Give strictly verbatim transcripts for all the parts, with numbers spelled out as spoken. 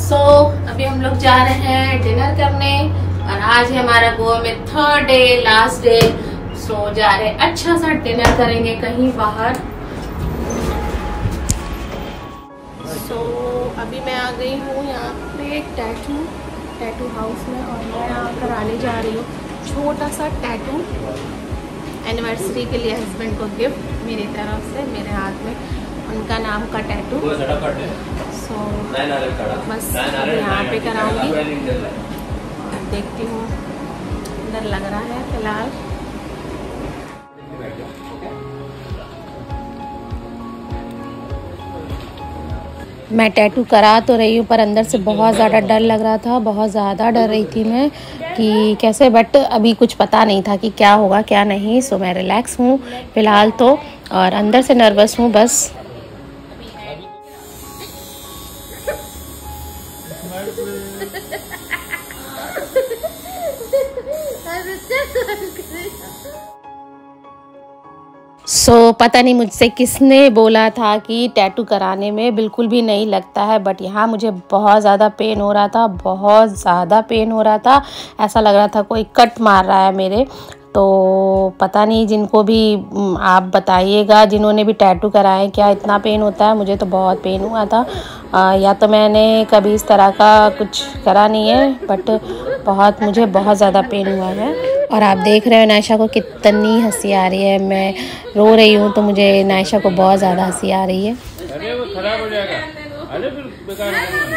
सो so, अभी हम लोग जा रहे हैं डिनर करने और आज है हमारा गोवा में third day, last day. So जा रहे हैं, अच्छा सा डिनर करेंगे कहीं बाहर। सो so, अभी मैं आ गई हूँ यहाँ पे एक टैटू टैटू हाउस में और मैं यहाँ कराने जा रही हूँ छोटा सा टैटू एनिवर्सरी के लिए हस्बैंड को गिफ्ट मेरी तरफ से, मेरे हाथ में उनका नाम का टैटू। सो बस यहाँ पे कराऊंगी, देखती हूँ अंदर लग रहा है फिलहाल। मैं टैटू करा तो रही हूँ पर अंदर से बहुत ज़्यादा डर लग रहा था, बहुत ज़्यादा डर रही थी मैं कि कैसे, बट अभी कुछ पता नहीं था कि क्या होगा क्या नहीं। सो मैं रिलैक्स हूँ फ़िलहाल तो, और अंदर से नर्वस हूँ बस। सो so, पता नहीं मुझसे किसने बोला था कि टैटू कराने में बिल्कुल भी नहीं लगता है, बट यहाँ मुझे बहुत ज़्यादा पेन हो रहा था, बहुत ज़्यादा पेन हो रहा था। ऐसा लग रहा था कोई कट मार रहा है मेरे। तो पता नहीं, जिनको भी आप बताइएगा जिन्होंने भी टैटू कराए क्या इतना पेन होता है। मुझे तो बहुत पेन हुआ था। आ, या तो मैंने कभी इस तरह का कुछ करा नहीं है, बट बहुत मुझे बहुत ज़्यादा पेन हुआ है। और आप देख रहे हो नायशा को कितनी हंसी आ रही है। मैं रो रही हूँ तो मुझे नायशा को बहुत ज़्यादा हंसी आ रही है। अरे वो खराब हो जाएगा, अरे बेकार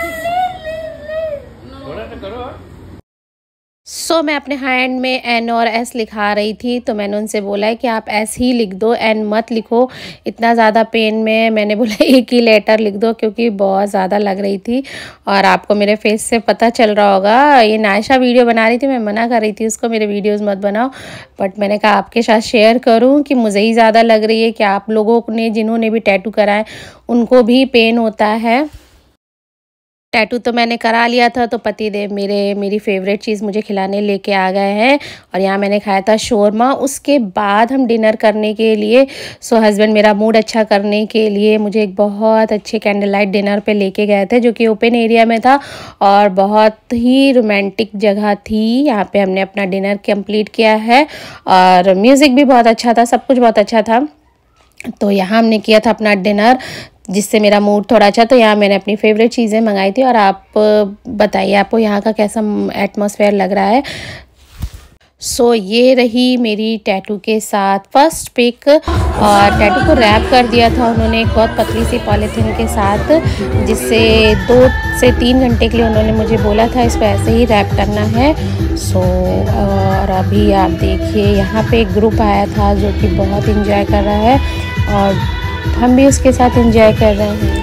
थोड़ा सा करो। सो so, मैं अपने हैंड में एन और एस लिखा रही थी, तो मैंने उनसे बोला है कि आप एस ही लिख दो, एन मत लिखो, इतना ज़्यादा पेन में। मैंने बोला एक ही लेटर लिख दो क्योंकि बहुत ज़्यादा लग रही थी। और आपको मेरे फेस से पता चल रहा होगा, ये नायशा वीडियो बना रही थी, मैं मना कर रही थी उसको मेरे वीडियोज़ मत बनाओ, बट मैंने कहा आपके साथ शेयर करूँ कि मुझे ही ज़्यादा लग रही है कि आप लोगों ने जिन्होंने भी टैटू कराए उनको भी पेन होता है। टैटू तो मैंने करा लिया था, तो पतिदेव मेरे मेरी फेवरेट चीज़ मुझे खिलाने लेके आ गए हैं और यहाँ मैंने खाया था शोरमा। उसके बाद हम डिनर करने के लिए, सो हस्बैंड मेरा मूड अच्छा करने के लिए मुझे एक बहुत अच्छे कैंडल लाइट डिनर पे लेके गए थे, जो कि ओपन एरिया में था और बहुत ही रोमांटिक जगह थी। यहाँ पे हमने अपना डिनर कंप्लीट किया है और म्यूज़िक भी बहुत अच्छा था, सब कुछ बहुत अच्छा था। तो यहाँ हमने किया था अपना डिनर, जिससे मेरा मूड थोड़ा अच्छा। तो यहाँ मैंने अपनी फेवरेट चीज़ें मंगाई थी। और आप बताइए आपको यहाँ का कैसा एटमॉस्फेयर लग रहा है। सो so, ये रही मेरी टैटू के साथ फर्स्ट पिक। और टैटू को रैप कर दिया था उन्होंने एक बहुत पतली सी पॉलीथीन के साथ, जिससे दो से तीन घंटे के लिए उन्होंने मुझे बोला था इसको ऐसे ही रैप करना है। सो so, और अभी आप देखिए यहाँ पे एक ग्रुप आया था जो कि बहुत इंजॉय कर रहा है और हम भी उसके साथ एंजॉय कर रहे हैं।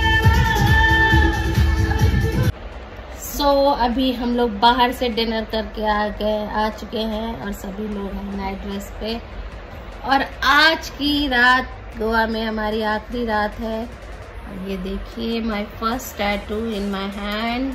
सो so, अभी हम लोग बाहर से डिनर करके आ गए आ चुके हैं और सभी लोग हैं नाइट ड्रेस पे। और आज की रात गोवा में हमारी आखिरी रात है। और ये देखिए my first tattoo in my hand.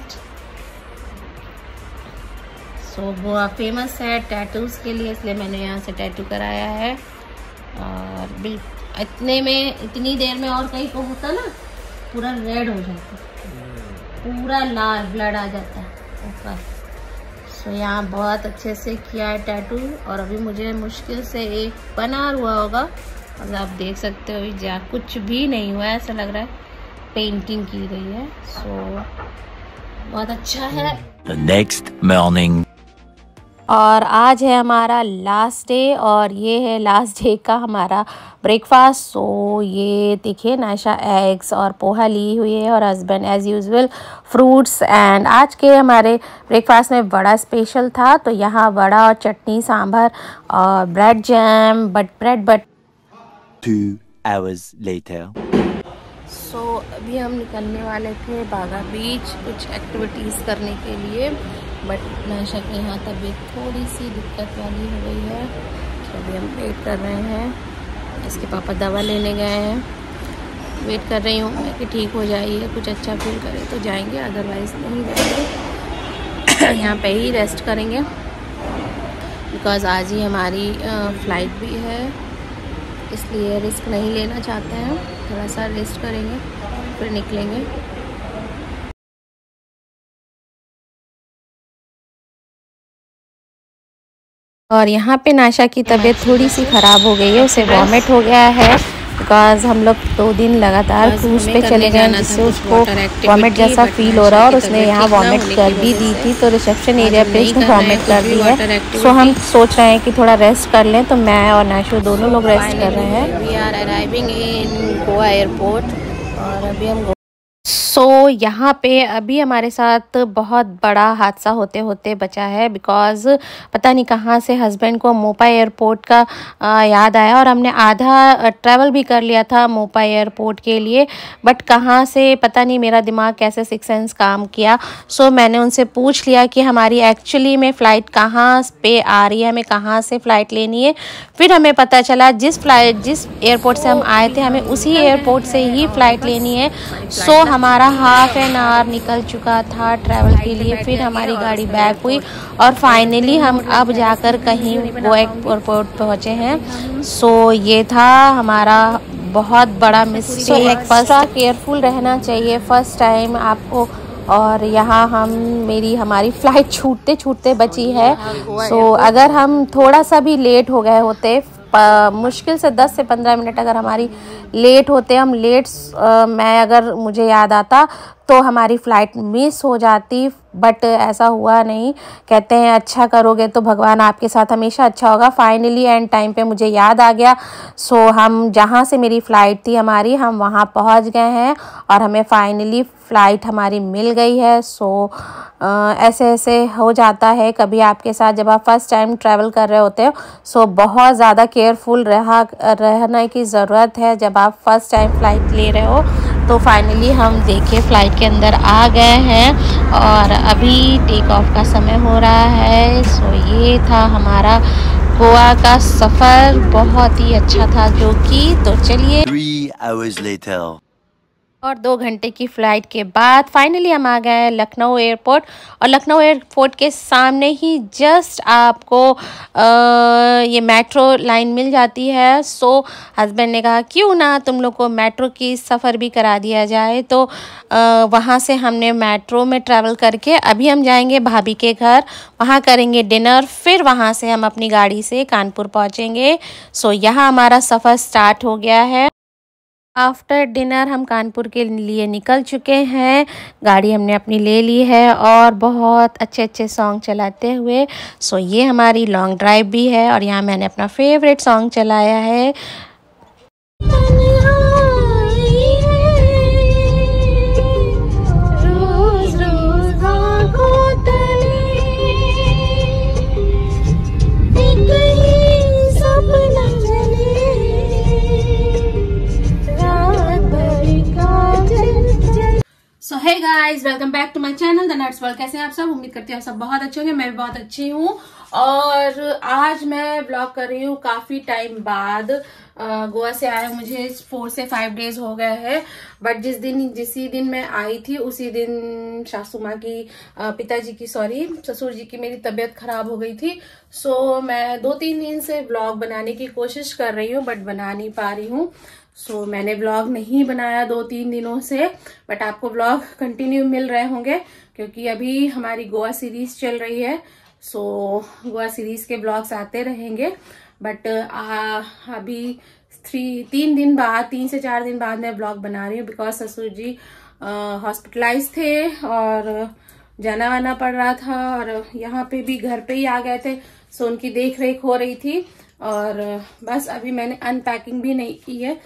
So Goa famous है टैटूज़ के लिए, इसलिए मैंने यहाँ से टैटू कराया है। और बिल्कुल इतने में, इतनी देर में और कहीं को होता ना पूरा रेड हो जाता, पूरा लाल ब्लड आ जाता है ऊपर। सो यहाँ बहुत अच्छे से किया है टैटू और अभी मुझे मुश्किल से एक बना हुआ होगा। और आप देख सकते हो जहाँ कुछ भी नहीं हुआ, ऐसा लग रहा है पेंटिंग की गई है। सो बहुत अच्छा है। The next morning. और आज है हमारा लास्ट डे और ये है लास्ट डे का हमारा ब्रेकफास्ट। सो ये देखिए नायशा एग्स और पोहा ली हुई है और husband as usual fruits. And आज के हमारे ब्रेकफास्ट में बड़ा स्पेशल था, तो यहाँ वड़ा और चटनी सांभर और bread jam, but bread but Two hours later. So so, अभी हम निकलने वाले थे बागा बीच कुछ एक्टिविटीज़ करने के लिए, बट नायशा की यहाँ तबीयत थोड़ी सी दिक्कत वाली हो गई है। तो अभी हम वेट कर रहे हैं, इसके पापा दवा लेने गए हैं। वेट कर रही हूँ मैं कि ठीक हो जाइए, कुछ अच्छा फील करे तो जाएंगे, अदरवाइज़ नहीं जाएंगे। यहाँ पे ही रेस्ट करेंगे बिकॉज़ आज ही हमारी फ़्लाइट भी है, इसलिए रिस्क नहीं लेना चाहते हैं। थोड़ा सा रेस्ट करेंगे फिर निकलेंगे। और यहाँ पे नाशा की तबीयत थोड़ी सी ख़राब हो गई है, उसे वॉमिट हो गया है बिकॉज हम लोग दो दिन लगातार क्रूज़ पे चले गए जिससे उसको वॉमिट जैसा फील हो रहा है और उसने यहाँ वॉमिट कर भी दी थी। तो रिसेप्शन एरिया पे उसने वॉमिट कर दी है। सो हम सोच रहे हैं कि थोड़ा रेस्ट कर लें, तो मैं और नाशू दोनों लोग रेस्ट कर रहे हैं। We are arriving in Goa airport और अभी हम सो so, यहाँ पे अभी हमारे साथ बहुत बड़ा हादसा होते होते बचा है बिकॉज़ पता नहीं कहाँ से हस्बैंड को मोपा एयरपोर्ट का आ, याद आया और हमने आधा ट्रैवल भी कर लिया था मोपा एयरपोर्ट के लिए, बट कहाँ से पता नहीं, मेरा दिमाग कैसे सिक्स सेंस काम किया। सो so, मैंने उनसे पूछ लिया कि हमारी एक्चुअली में फ़्लाइट कहाँ पे आ रही है, हमें कहाँ से फ़्लाइट लेनी है। फिर हमें पता चला जिस फ्लाइट जिस एयरपोर्ट से हम आए थे हमें उसी एयरपोर्ट से ही फ़्लाइट लेनी है। सो so, हमारा हाफ एन आवर निकल चुका था ट्रैवल के लिए। फिर हमारी गाड़ी बैक हुई और फाइनली हम अब जाकर कहीं गोवा एयरपोर्ट पहुँचे हैं। सो so, ये था हमारा बहुत बड़ा मिस्टेक। एक्स्ट्रा केयरफुल रहना चाहिए फर्स्ट टाइम आपको। और यहाँ हम मेरी हमारी फ़्लाइट छूटते छूटते बची है। सो so, अगर हम थोड़ा सा भी लेट हो गए होते, मुश्किल से दस से पंद्रह मिनट अगर हमारी लेट होते, हम लेट आ, मैं अगर मुझे याद आता तो हमारी फ़्लाइट मिस हो जाती, बट ऐसा हुआ नहीं। कहते हैं अच्छा करोगे तो भगवान आपके साथ हमेशा अच्छा होगा। फाइनली एंड टाइम पे मुझे याद आ गया। सो हम जहाँ से मेरी फ़्लाइट थी हमारी, हम वहाँ पहुँच गए हैं और हमें फाइनली फ़्लाइट हमारी मिल गई है। सो आ, ऐसे ऐसे हो जाता है कभी आपके साथ जब आप फर्स्ट टाइम ट्रैवल कर रहे होते हो। सो बहुत ज़्यादा केयरफुल रहा रहने की ज़रूरत है जब आप फर्स्ट टाइम फ़्लाइट ले रहे हो। तो फाइनली हम देखिए फ़्लाइट के अंदर आ गए हैं और अभी टेक ऑफ का समय हो रहा है। सो ये था हमारा गोवा का सफ़र, बहुत ही अच्छा था जो कि, तो चलिए Three hours later. और दो घंटे की फ़्लाइट के बाद फाइनली हम आ गए लखनऊ एयरपोर्ट। और लखनऊ एयरपोर्ट के सामने ही जस्ट आपको आ, ये मेट्रो लाइन मिल जाती है। सो हस्बैंड ने कहा क्यों ना तुम लोग को मेट्रो की सफ़र भी करा दिया जाए। तो आ, वहाँ से हमने मेट्रो में ट्रैवल करके अभी हम जाएंगे भाभी के घर, वहाँ करेंगे डिनर, फिर वहाँ से हम अपनी गाड़ी से कानपुर पहुँचेंगे। सो यहाँ हमारा सफ़र स्टार्ट हो गया है। आफ्टर डिनर हम कानपुर के लिए निकल चुके हैं, गाड़ी हमने अपनी ले ली है और बहुत अच्छे अच्छे सॉन्ग चलाते हुए। सो ये हमारी लॉन्ग ड्राइव भी है और यहाँ मैंने अपना फेवरेट सॉन्ग चलाया है। So hey guys, welcome back to my channel the nuts world. कैसे हैं आप सब? उम्मीद करती हूँ आप सब बहुत अच्छे होंगे। मैं भी बहुत अच्छी हूँ और आज मैं ब्लॉग कर रही हूँ काफी टाइम बाद। गोवा से आए मुझे फोर से फाइव डेज हो गए हैं, बट जिस दिन जिसी दिन मैं आई थी उसी दिन सासू माँ की पिताजी की सॉरी ससुर जी की मेरी तबीयत खराब हो गई थी। सो मैं दो तीन दिन से ब्लॉग बनाने की कोशिश कर रही हूँ बट बना नहीं पा रही हूँ। सो so, मैंने व्लॉग नहीं बनाया दो तीन दिनों से, बट आपको व्लॉग कंटिन्यू मिल रहे होंगे क्योंकि अभी हमारी गोवा सीरीज चल रही है। सो so, गोवा सीरीज के व्लॉग्स आते रहेंगे, बट आ, अभी थ्री तीन दिन बाद तीन से चार दिन बाद मैं व्लॉग बना रही हूँ बिकॉज ससुर जी हॉस्पिटलाइज थे और जाना वाना पड़ रहा था और यहाँ पे भी घर पे ही आ गए थे। सो so, उनकी देख रेख हो रही थी और बस अभी मैंने अनपैकिंग भी नहीं की है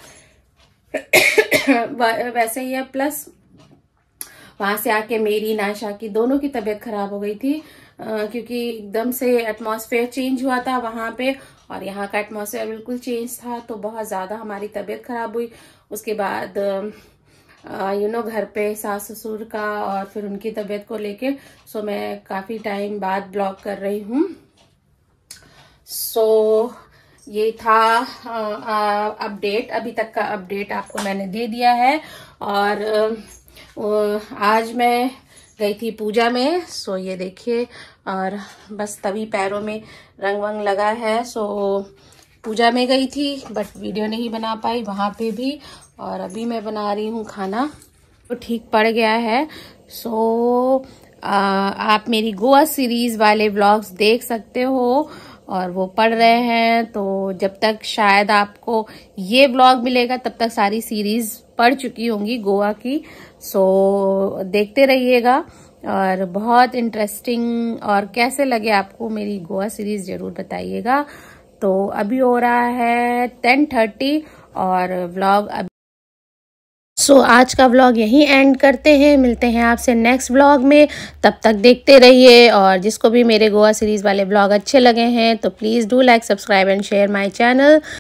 वैसे ही है। प्लस वहां से आके मेरी नाशा की दोनों की तबीयत खराब हो गई थी आ, क्योंकि एकदम से एटमॉस्फेयर चेंज हुआ था वहां पे और यहाँ का एटमॉस्फेयर बिल्कुल चेंज था, तो बहुत ज्यादा हमारी तबीयत खराब हुई। उसके बाद यू नो घर पे सास ससुर का और फिर उनकी तबीयत को लेके सो मैं काफी टाइम बाद ब्लॉग कर रही हूँ। सो so, ये था अपडेट, अभी तक का अपडेट आपको मैंने दे दिया है। और आ, आज मैं गई थी पूजा में। सो ये देखिए, और बस तभी पैरों में रंग वंग लगा है। सो पूजा में गई थी बट वीडियो नहीं बना पाई वहाँ पे भी, और अभी मैं बना रही हूँ खाना तो ठीक पड़ गया है। सो आ, आप मेरी गोवा सीरीज वाले व्लॉग्स देख सकते हो और वो पढ़ रहे हैं। तो जब तक शायद आपको ये व्लॉग मिलेगा तब तक सारी सीरीज पढ़ चुकी होंगी गोवा की। सो देखते रहिएगा और बहुत इंटरेस्टिंग, और कैसे लगे आपको मेरी गोवा सीरीज ज़रूर बताइएगा। तो अभी हो रहा है टेन थर्टी और व्लॉग अभी सो so, आज का व्लॉग यहीं एंड करते हैं। मिलते हैं आपसे नेक्स्ट व्लॉग में, तब तक देखते रहिए। और जिसको भी मेरे गोवा सीरीज़ वाले व्लॉग अच्छे लगे हैं तो please do like, subscribe and share my channel.